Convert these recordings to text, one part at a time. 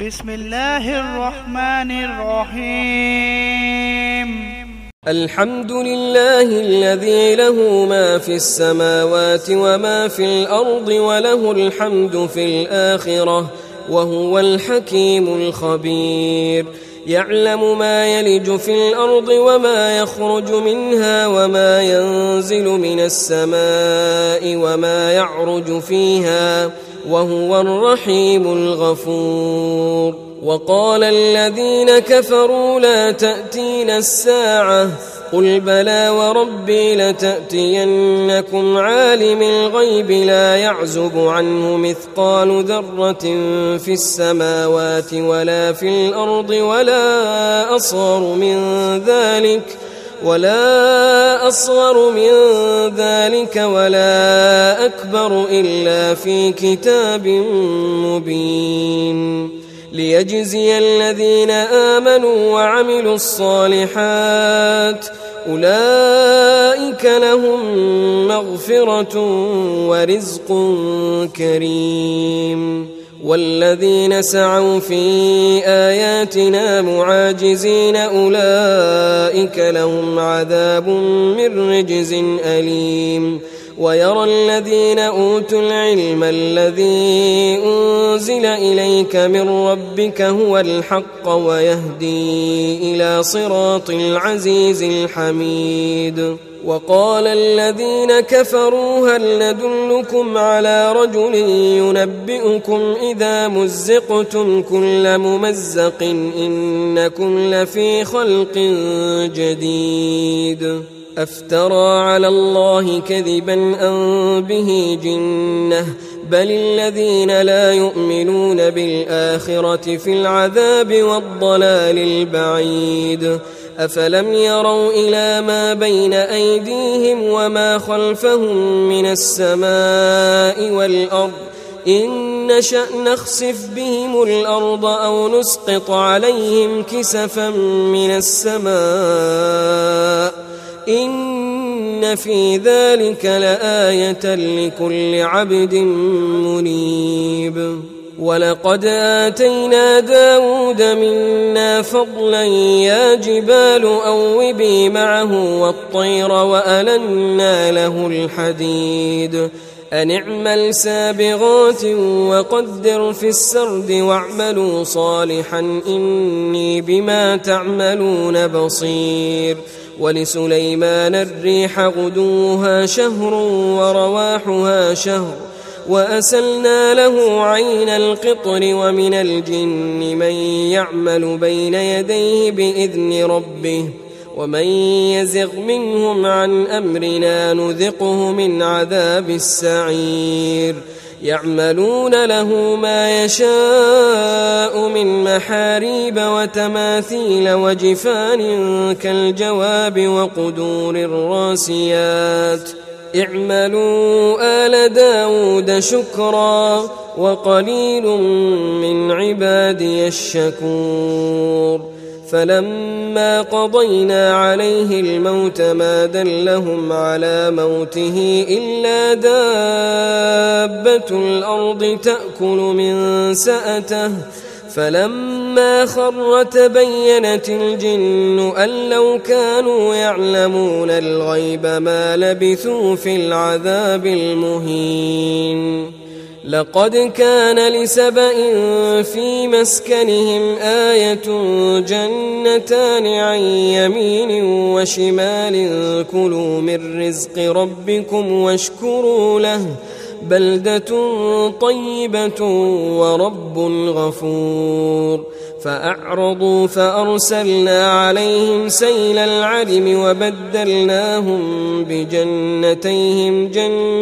بسم الله الرحمن الرحيم. الحمد لله الذي له ما في السماوات وما في الأرض وله الحمد في الآخرة وهو الحكيم الخبير. يعلم ما يلج في الأرض وما يخرج منها وما ينزل من السماء وما يعرج فيها وهو الرحيم الغفور. وقال الذين كفروا لا تأتينا الساعة قل بلى وربي لتأتينكم عالم الغيب لا يعزب عنه مثقال ذرة في السماوات ولا في الأرض ولا أصغر من ذلك ولا أكبر إلا في كتاب مبين. ليجزي الذين آمنوا وعملوا الصالحات أولئك لهم مغفرة ورزق كريم. والذين سعوا في آياتنا معاجزين أولئك لهم عذاب من رجز أليم. ويرى الذين أوتوا العلم الذي أنزل إليك من ربك هو الحق ويهدي إلى صراط العزيز الحميد. وقال الذين كفروا هل ندلكم على رجل ينبئكم إذا مزقتم كل ممزق إنكم لفي خلق جديد. أفترى على الله كذبا أم به جنة بل الذين لا يؤمنون بالآخرة في العذاب والضلال البعيد. أفلم يروا إلى ما بين أيديهم وما خلفهم من السماء والأرض إن نشأ نخسف بهم الأرض أو نسقط عليهم كسفا من السماء إن في ذلك لآية لكل عبد منيب. ولقد آتينا داود منا فضلا يا جبال أوبي معه والطير وألنا له الحديد أن اعمل سابغات وقدر في السرد واعملوا صالحا إني بما تعملون بصير. ولسليمان الريح غدوها شهر ورواحها شهر وأسلنا له عين القطر ومن الجن من يعمل بين يديه بإذن ربه ومن يزغ منهم عن أمرنا نذقه من عذاب السعير. يعملون له ما يشاء من محاريب وتماثيل وجفان كالجواب وقدور الراسيات اعملوا آل داود شكرا وقليل من عبادي الشكور. فلما قضينا عليه الموت ما دلهم على موته إلا دابة الأرض تأكل من سأته فلما خر تبينت الجن أن لو كانوا يعلمون الغيب ما لبثوا في العذاب المهين. لقد كان لسبإ في مسكنهم آية جنتان عن يمين وشمال كلوا من رزق ربكم واشكروا له بلدة طيبة ورب غفور. فأعرضوا فأرسلنا عليهم سيل العرم وبدلناهم بجنتين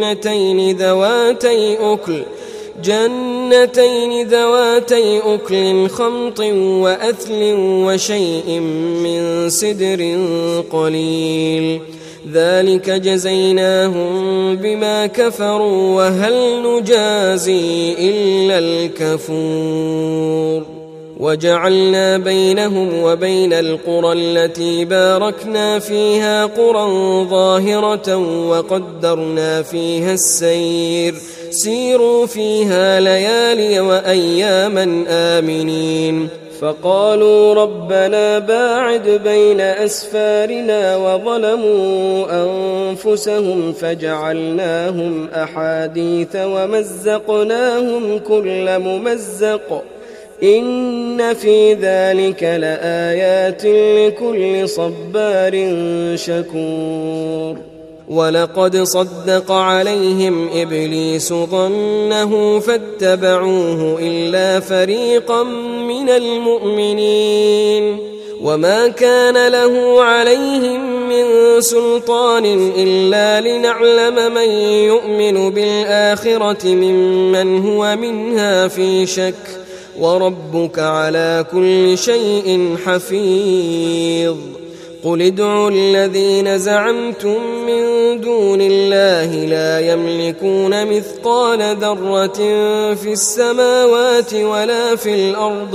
ذواتي أكل خمط وأثل وشيء من سدر قليل ذلك جزيناهم بما كفروا وهل نجازي إلا الكفور. وجعلنا بينهم وبين القرى التي باركنا فيها قرى ظاهرة وقدرنا فيها السير سيروا فيها ليالي وأياما آمنين فقالوا ربنا باعد بين أسفارنا وظلموا أنفسهم فجعلناهم أحاديث ومزقناهم كل ممزق إن في ذلك لآيات لكل صبار شكور ولقد صدق عليهم إبليس ظنه فاتبعوه إلا فريقا من المؤمنين وما كان له عليهم من سلطان إلا لنعلم من يؤمن بالآخرة ممن هو منها في شك وربك على كل شيء حفيظ قل ادعوا الذين زعمتم من دون الله لا يملكون مثقال ذرة في السماوات ولا في الأرض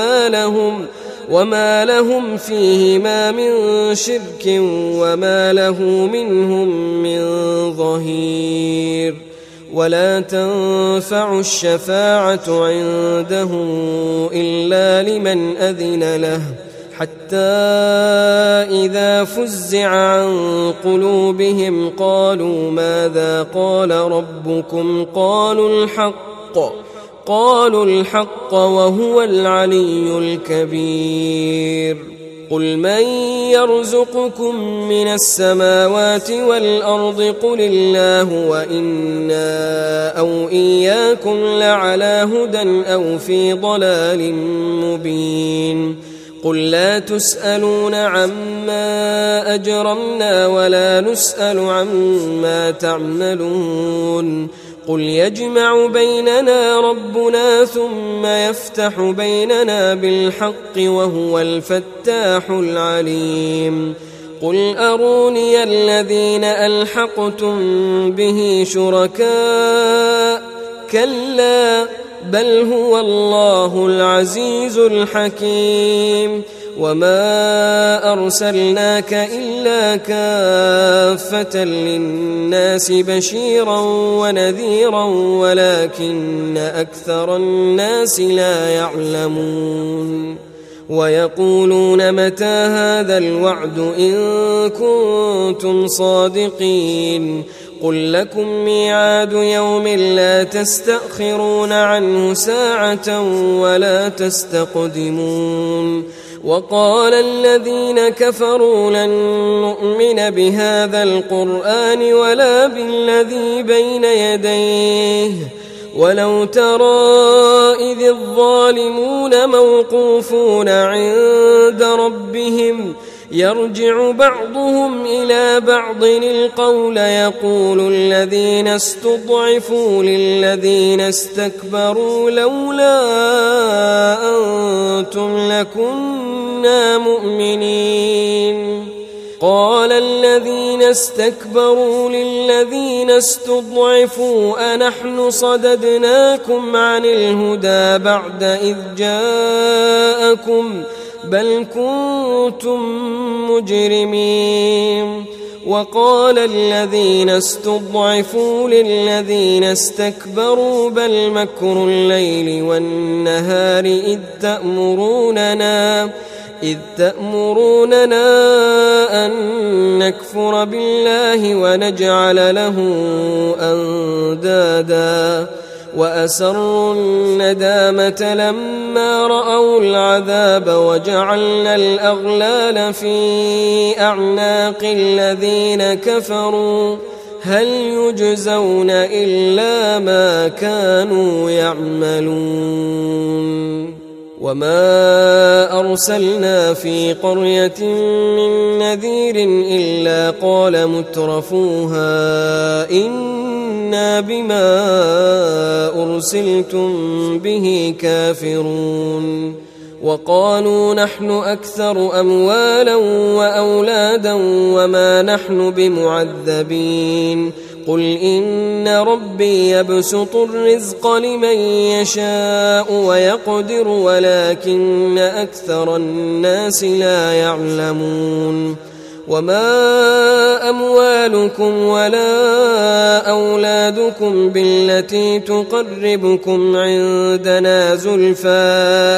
وما لهم فيهما من شرك وما له منهم من ظهير ولا تنفع الشفاعة عنده إلا لمن أذن له حتى إذا فزع عن قلوبهم قالوا ماذا قال ربكم قالوا الحق وهو العلي الكبير قل من يرزقكم من السماوات والأرض قل الله وإنا أو إياكم لعلى هدى أو في ضلال مبين قل لا تسألون عما أجرمنا ولا نسأل عما تعملون قل يجمع بيننا ربنا ثم يفتح بيننا بالحق وهو الفتاح العليم قل أروني الذين ألحقتم به شركاء كلا بل هو الله العزيز الحكيم وما أرسلناك إلا كافة للناس بشيرا ونذيرا ولكن أكثر الناس لا يعلمون ويقولون متى هذا الوعد إن كنتم صادقين قل لكم ميعاد يوم لا تستأخرون عنه ساعة ولا تستقدمون وقال الذين كفروا لن نؤمن بهذا القرآن ولا بالذي بين يديه ولو ترى إذ الظالمون موقوفون عند ربهم يرجع بعضهم إلى بعض القول يقول الذين استضعفوا للذين استكبروا لولا أنتم لكنا مؤمنين قال الذين استكبروا للذين استضعفوا أنحن صددناكم عن الهدى بعد إذ جاءكم بل كنتم مجرمين وقال الذين استضعفوا للذين استكبروا بل مكر الليل والنهار إذ تأمروننا أن نكفر بالله ونجعل له أندادا وأسروا الندامة لما رأوا العذاب وجعلنا الأغلال في أعناق الذين كفروا هل يجزون إلا ما كانوا يعملون وما أرسلنا في قرية من نذير إلا قال مترفوها إنا بما أرسلتم به كافرون وقالوا نحن أكثر أموالا وأولادا وما نحن بمعذبين قل إن ربي يبسط الرزق لمن يشاء ويقدر ولكن أكثر الناس لا يعلمون وما أموالكم ولا أولادكم بالتي تقربكم عندنا زلفى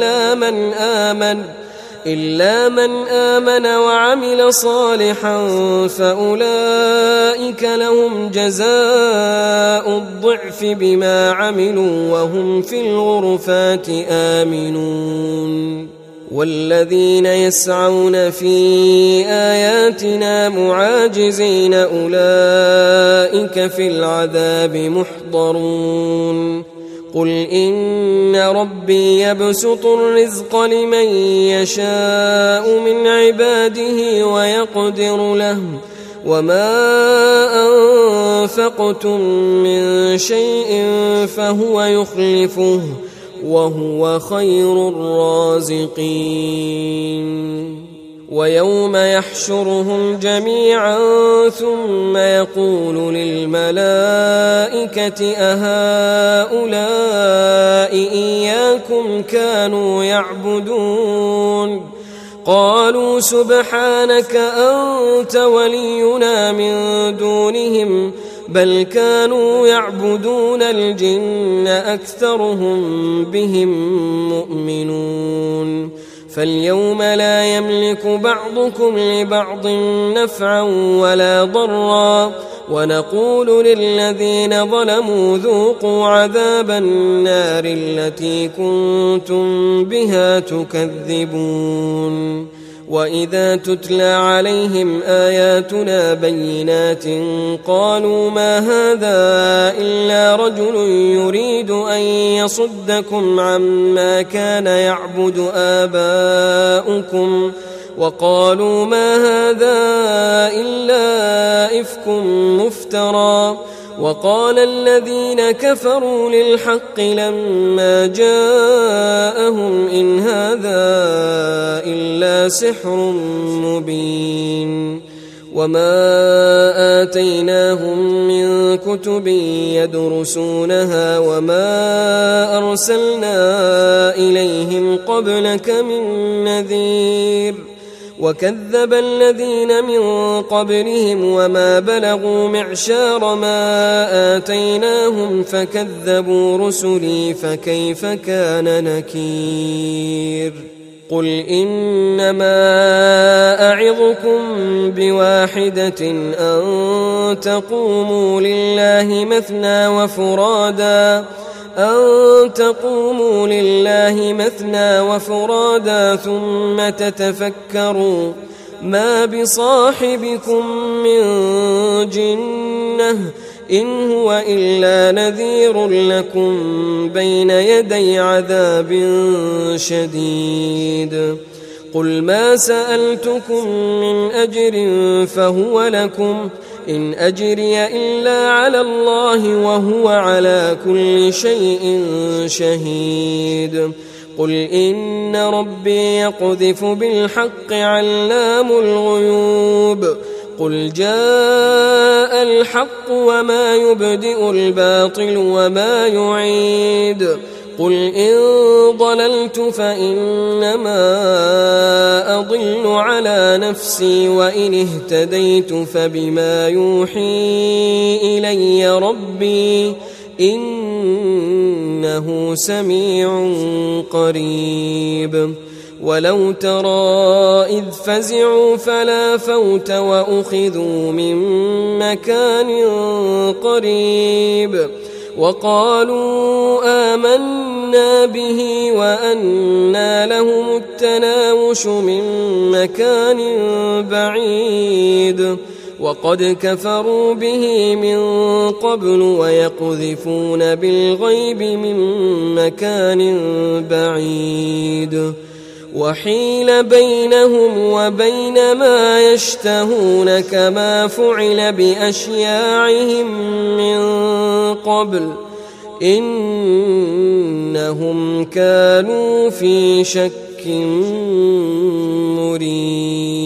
إلا من آمن وعمل صالحا فأولئك لهم جزاء الضعف بما عملوا وهم في الغرفات آمنون والذين يسعون في آياتنا معاجزين أولئك في العذاب محضرون قل إن ربي يبسط الرزق لمن يشاء من عباده ويقدر له وما أنفقتم من شيء فهو يخلفه وهو خير الرازقين ويوم يحشرهم جميعا ثم يقول للملائكة أهؤلاء إياكم كانوا يعبدون قالوا سبحانك أنت ولينا من دونهم بل كانوا يعبدون الجن أكثرهم بهم مؤمنون فاليوم لا يملك بعضكم لبعض نفعا ولا ضرا ونقول للذين ظلموا ذوقوا عذاب النار التي كنتم بها تكذبون وإذا تتلى عليهم آياتنا بينات قالوا ما هذا إلا رجل يريد أن يصدكم عما كان يعبد آباؤكم وقالوا ما هذا إلا إفك مفترى وقال الذين كفروا للحق لما جاءهم إن هذا إلا سحر مبين وما آتيناهم من كتب يدرسونها وما أرسلنا إليهم قبلك من نذير وكذب الذين من قبلهم وما بلغوا معشار ما آتيناهم فكذبوا رسلي فكيف كان نكير قل إنما أعظكم بواحدة أن تقوموا لله مثنى وفرادا ثم تتفكروا ما بصاحبكم من جنة إن هو إلا نذير لكم بين يدي عذاب شديد قل ما سألتكم من أجر فهو لكم إن أجري إلا على الله وهو على كل شيء شهيد قل إن ربي يقذف بالحق علام الغيوب قل جاء الحق وما يبدئ الباطل وما يعيد قل إن ضللت فإنما أضل على نفسي وإن اهتديت فبما يوحي إلي ربي إنه سميع قريب ولو ترى إذ فزعوا فلا فوت وأخذوا من مكان قريب وقالوا آمنا به وأنى لهم التناوش من مكان بعيد وقد كفروا به من قبل ويقذفون بالغيب من مكان بعيد وحيل بينهم وبين ما يشتهون كما فعل بأشياعهم من قبل إنهم كانوا في شك مريب